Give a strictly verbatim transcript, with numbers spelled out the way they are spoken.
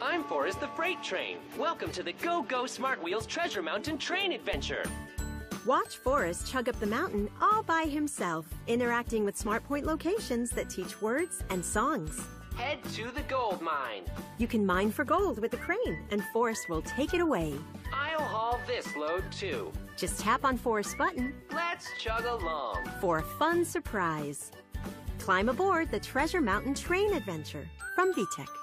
I'm Forrest the Freight Train. Welcome to the Go Go Smart Wheels Treasure Mountain Train Adventure. Watch Forrest chug up the mountain all by himself, interacting with SmartPoint locations that teach words and songs. Head to the gold mine. You can mine for gold with the crane, and Forrest will take it away. I'll haul this load too. Just tap on Forrest's button. Let's chug along. For a fun surprise. Climb aboard the Treasure Mountain Train Adventure from V TEC.